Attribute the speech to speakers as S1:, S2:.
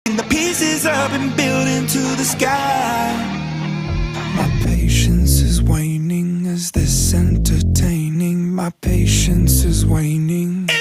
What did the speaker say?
S1: And the pieces I've been building to the sky.
S2: My patience is waning. Is this entertaining? My patience is waning.